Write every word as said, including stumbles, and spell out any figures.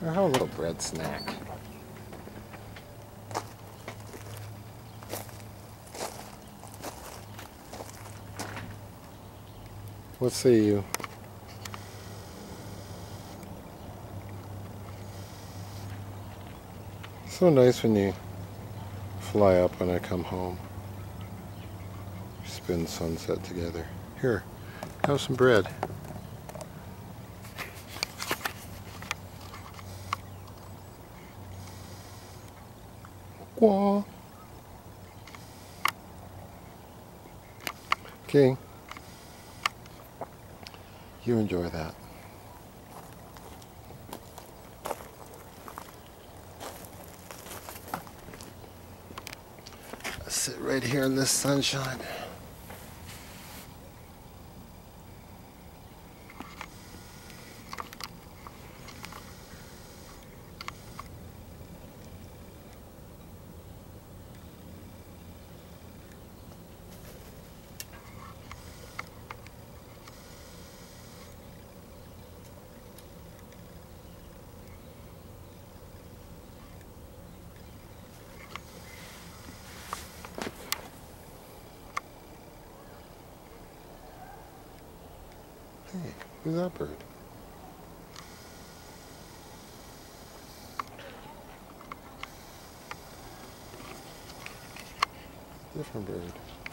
Or have a little bread snack. What say you? So nice when you fly up when I come home. Spend sunset together. Here, have some bread. Wah. Okay. You enjoy that. I sit right here in this sunshine. Hey, who's that bird? Different bird.